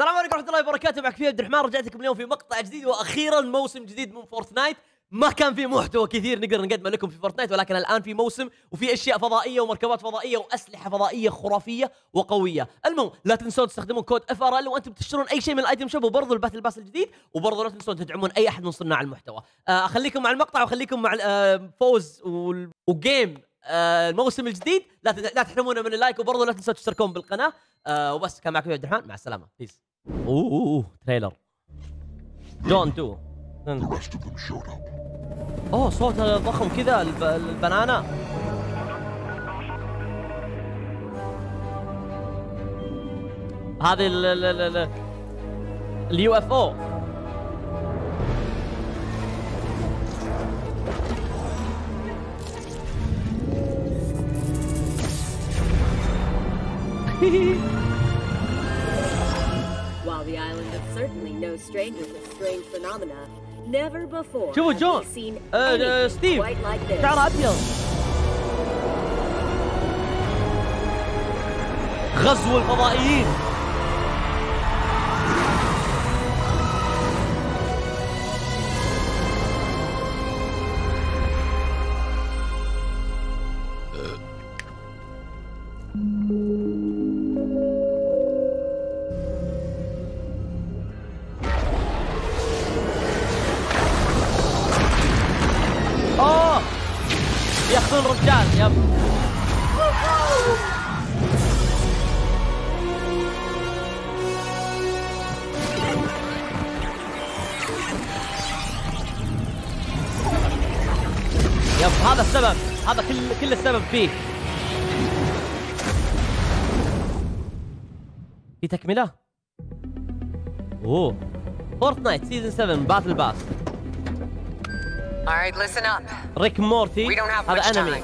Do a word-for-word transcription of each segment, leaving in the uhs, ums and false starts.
السلام عليكم ورحمة الله وبركاته، معك فيه عبد الرحمن. رجعت لكم اليوم في مقطع جديد، واخيرا موسم جديد من فورتنايت. ما كان في محتوى كثير نقدر نقدمه لكم في فورتنايت، ولكن الان في موسم وفي اشياء فضائية ومركبات فضائية واسلحة فضائية خرافية وقوية. المهم لا تنسون تستخدمون كود اف ار ال وانتم تشترون اي شيء من الايتم شوب، وبرضه الباتل باس الجديد، وبرضه لا تنسون تدعمون اي احد من صناع المحتوى. آه، اخليكم مع المقطع واخليكم مع آه، فوز وجيم آه، الموسم الجديد. لا لا تحرمونا من اللايك، وبرضه لا تنسون تشتركون بالقناة. آه، وبس، كان معكم عبد الرحمن، مع السلامة، بيس. اوه اوه اوه تريلر جون تو. اوه صوت ضخم كذا، الب... البنانا. هذه ال ال ال اليو اف او. While the island is certainly no stranger to strange phenomena, never before شوفوا have جون. we seen آه anything ستيف quite like this. شعره ابيض. غزو الفضائيين. اوه ياخذون رجال. يب يب هذا السبب، هذا كل كل السبب فيه. في تكملة. اوه فورتنايت سيزون سبعة باتل باس. All right, listen up. ريك مورتي. We don't have هذا much انمي. time.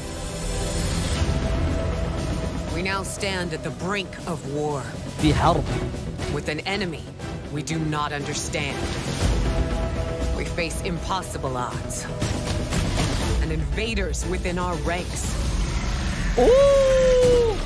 We now stand at the brink of war في حرب. with an enemy we do not understand. We face impossible odds and invaders within our ranks. اوه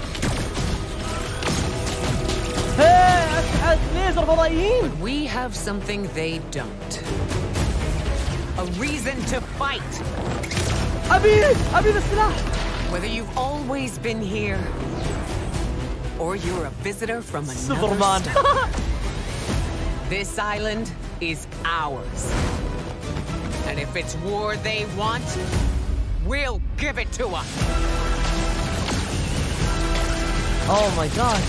هي اسلحة ليزر فضائيين. We have something they don't. A reason to fight. ابي ابي السلاح. Whether you've always been here or you're a visitor from another سوبرمان. star, this island is ours. And if it's war they want, we'll give it to them. اوه ماي جاد.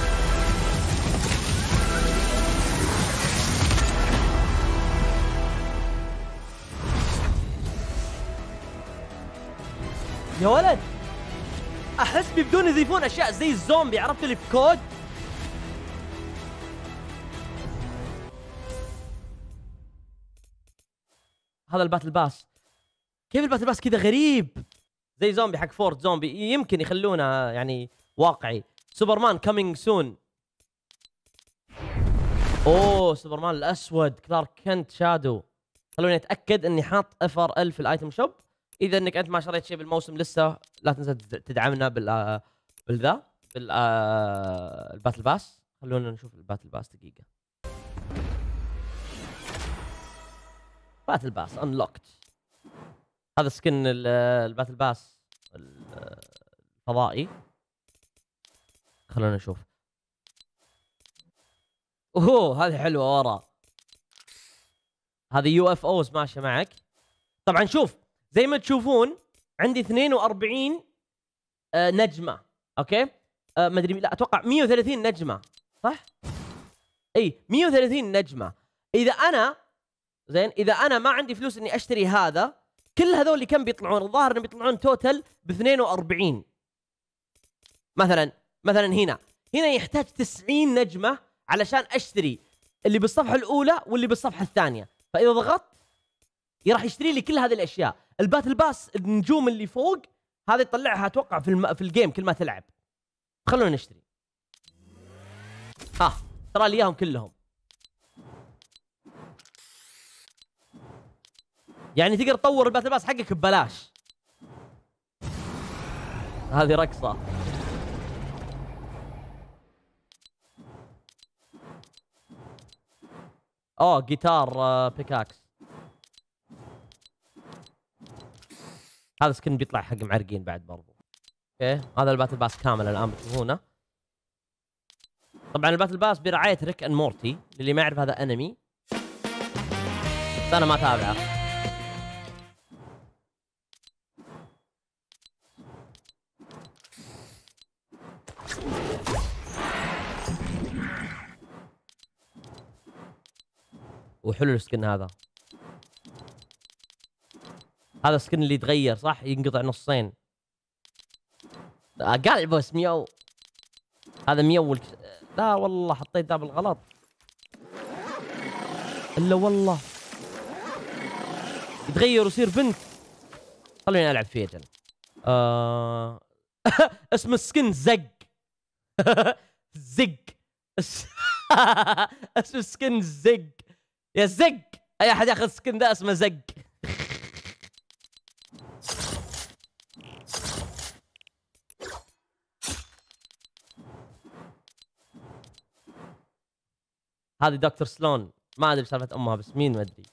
يا ولد احس بيبدون يضيفون اشياء زي الزومبي، عرفت اللي في كود. هذا الباتل باس. كيف الباتل باس كذا غريب زي زومبي حق فورت زومبي؟ يمكن يخلونه يعني واقعي. سوبرمان كامينج سون. اوه سوبرمان الاسود، كلارك كنت شادو. خلوني اتاكد اني حاط اف ار ال في الايتم شوب. اذا انك انت ما شريت شيء بالموسم لسه، لا تنسى تدعمنا بال بالذا بال الباتل باس. خلونا نشوف الباتل باس دقيقه. باتل باس انلوكت. هذا سكن الباتل باس الفضائي. خلونا نشوف. اوه هذه حلوه ورا. هذه يو اف اوز ماشيه معك. طبعا شوف زي ما تشوفون عندي اثنين وأربعين آه نجمه. اوكي آه ما ادري، لا اتوقع مئة وثلاثين نجمه، صح؟ اي مئة وثلاثين نجمه. اذا انا زين اذا انا ما عندي فلوس اني اشتري هذا، كل هذول اللي كم بيطلعون؟ الظاهر انهم بيطلعون توتل ب اثنين وأربعين. مثلا مثلا هنا هنا يحتاج تسعين نجمه علشان اشتري اللي بالصفحه الاولى واللي بالصفحه الثانيه. فاذا ضغطت راح يشتري لي كل هذه الاشياء. الباتل باس النجوم اللي فوق هذه تطلعها اتوقع في الم... في الجيم كل ما تلعب. خلونا نشتري. ها ترى لي اياهم كلهم. يعني تقدر تطور الباتل باس حقك ببلاش. هذه رقصة. اوه جيتار آه بيكاكس. هذا سكن بيطلع حق معرقين بعد برضو. اوكي هذا الباتل باس كامل الان بتشوفونه. طبعا الباتل باس برعاية ريك اند مورتي، للي ما يعرف هذا انمي بس انا ما تابعه. وحلو السكن هذا. هذا السكن اللي يتغير صح، ينقطع نصين. قال بس ميو. هذا ميو الك... لا والله حطيت ده بالغلط. الا والله يتغير ويصير بنت. خليني العب فيه اجل. آه... اسم السكن زق. زق. اسم السكن زق. يا زق. اي احد ياخذ السكن ده اسمه زق. هذه دكتور سلون، ما ادري سالفه امها بس مين ما ادري.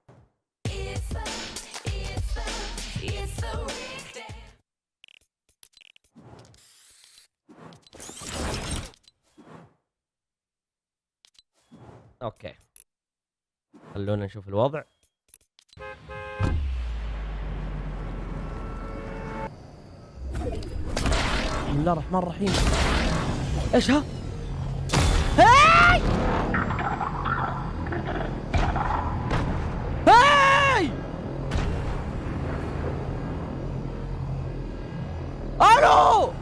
اوكي خلونا نشوف الوضع. بسم الله الرحمن الرحيم. ايش ها؟ هاي هاي الو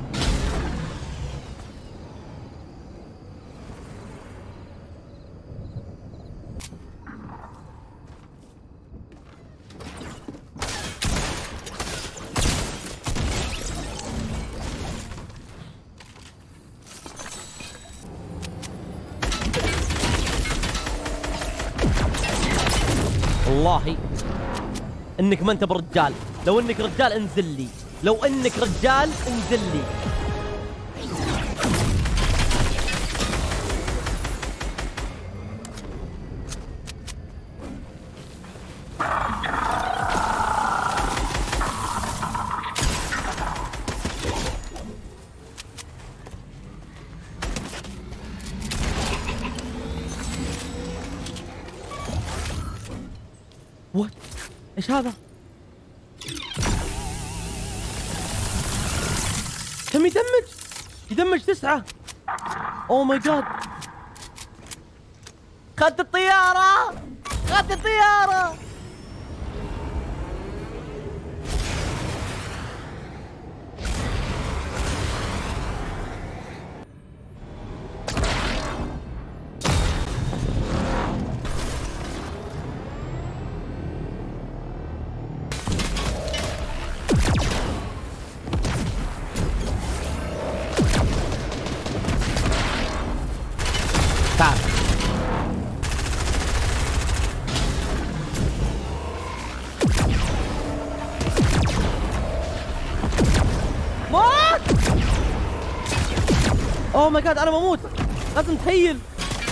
والله انك ما انت برجال. لو انك رجال انزل لي. لو انك رجال انزل لي. وات ايش هذا؟ كم يدمج؟ يدمج تسعة. اوه ماي جاد. خدت الطيارة. خدت الطيارة. تعال. موت. اوه ماي جاد انا بموت. لازم تهيل.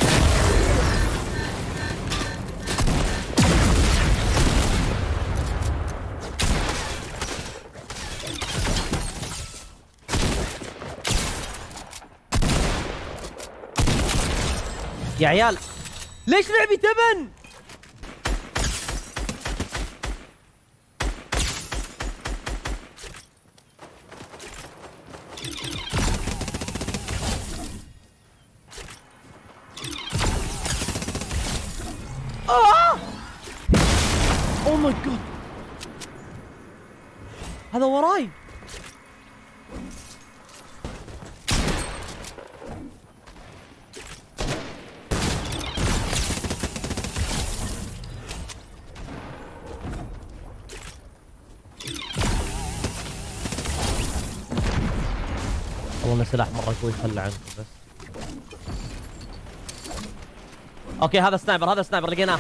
يا عيال ليش لعبي تبن؟ آه! اوه ماي جاد هذا وراي. والله سلاح مرة قوي خلى عنكم بس. اوكي هذا سنايبر. هذا سنايبر لقيناه.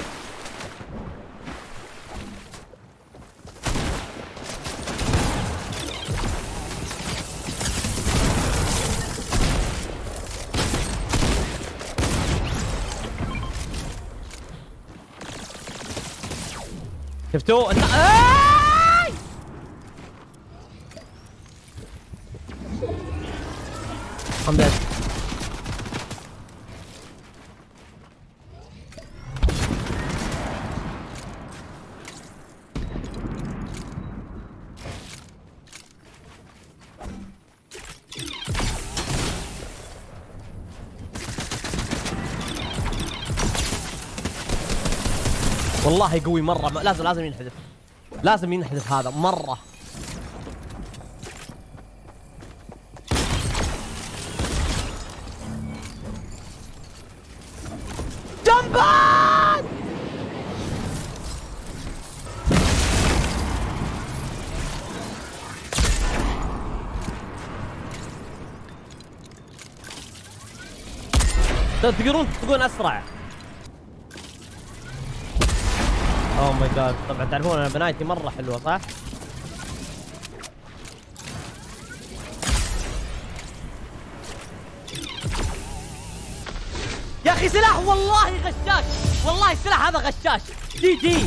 شفتوه؟ النا... آي! الحمد لله. والله قوي مرة، لازم لازم ينحذف، لازم ينحذف هذا مرة. جنبان! تقدرون تكون اسرع. اوه ماي جاد. طبعا تعرفون انا بنايتي مره حلوه صح؟ يا اخي سلاح والله غشاش، والله السلاح هذا غشاش. جي جي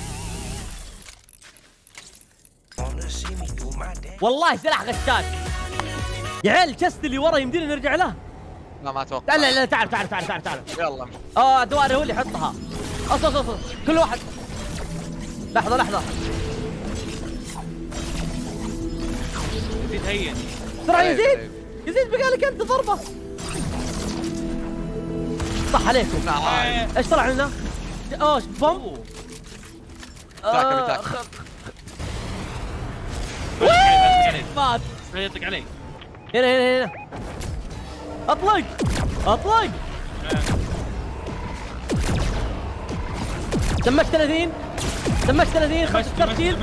والله سلاح غشاش. يا عيال الشست اللي ورا يمدينا نرجع له. لا ما اتوقع. لا لا لا تعال تعال تعال تعال تعال. يلا اه دواري هو اللي يحطها. اصل اصل اصل كل واحد. لحظة لحظة. يزيد هين. بسرعة يزيد. يزيد بقالك انت ضربة. صح عليكم. ايش طلع لنا؟ اوه بوم. تاكل تاكل. مات. يطلق علي. هنا هنا هنا. اطلق. اطلق. دمجت ثلاثين. دمجت ثلاثين. خمسة كيل.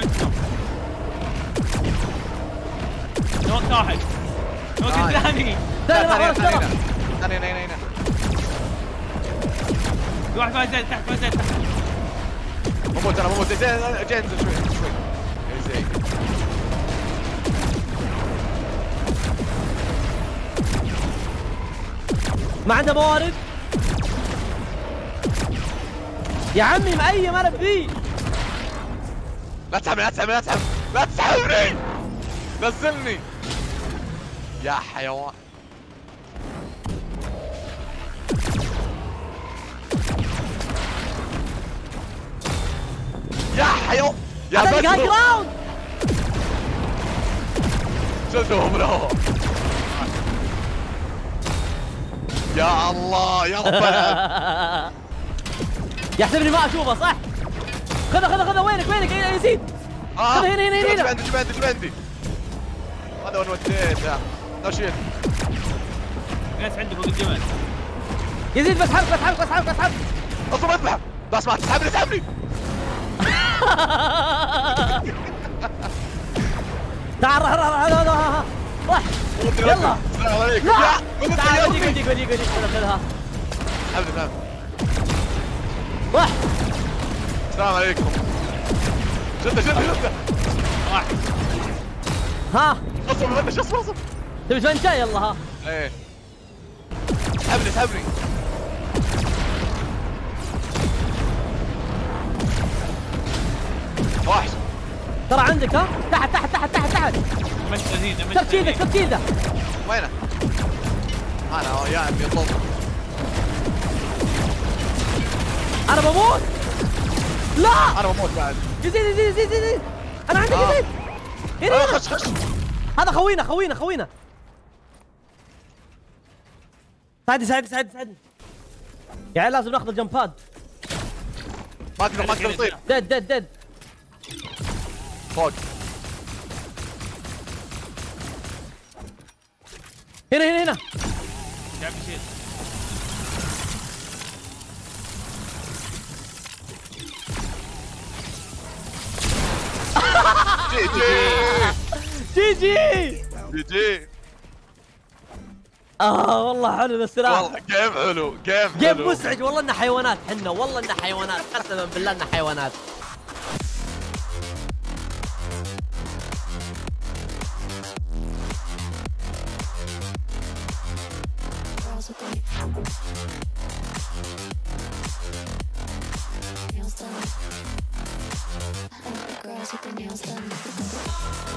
نوت واحد. نوت الثاني. ثاني راح ورا الشرف. ثاني هنا هنا هنا. في واحد ما زال تحت ما زال تحت. مو ترى مو زين جاي انزل شوي شوي. زين. ما عنده موارد. يا عمي مأيم انا بذي. لا تسحبني لا تسحبني لا تسحبني لا تسحبني. نزلني يا حيوان. يا حيوان يا هاي جراوند. شدهم له. يا الله يا رب. يحسبني ما اشوفه صح؟ خذه خذه خذه. وينك وينك يا يزيد؟ آه. خذه هنا هنا هنا. جيب عندي جيب عندي جيب عندي. هذا وين وديته؟ لا شيل. ناس عنده فوق الجبل. يزيد بسحبك بسحبك بسحبك بسحبك. اصلا اذبحه. بس ما تسحبني تسحبني. تعال روح روح روح روح روح. يلا. السلام عليكم. لا تعال وديك وديك وديك وديك. خذها حبيبي فهمت. روح. السلام عليكم. شده شده شده. واحد. ها اصبر مفتش اصبر اصبر. تبي تفنشا؟ يلا ها. ايه. اسحبني اسحبني. وحش. ترى عندك ها. تحت تحت تحت تحت تحت. دمجت ثلاثين دمجت شفت ايدك شفت ايدك. وينه؟ انا هو يا عمي طب. انا بموت. لا انا بموت بعد. يزيد يزيد يزيد يزيد. انا عندك آه. يزيد. هنا آه هنا. خش خش. هذا خوينا خوينا خوينا. ساعدني ساعدني ساعدني ساعدني. يا عيال لازم ناخذ الجمباد. ما اقدر ما اقدر اطير. ديد ديد ديد. فوق. هنا هنا هنا. جاب شيء. جي جي جي جي. جي جي. اه والله حلو ذا السلاح. والله جيم حلو جيم حلو. جيم مزعج والله انه حيوانات حنا والله انه حيوانات قسما بالله انه حيوانات. Nails done. girls with their nails done.